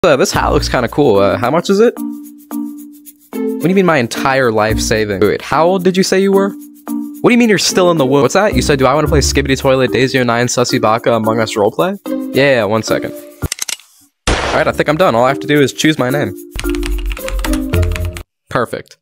This hat looks kind of cool. How much is it? What do you mean my entire life saving? Wait, how old did you say you were? What do you mean you're still in the womb? What's that? You said, do I want to play Skibbity Toilet, Daisy 09, Sussy Baka, Among Us roleplay? Yeah, 1 second. Alright, I think I'm done. All I have to do is choose my name. Perfect.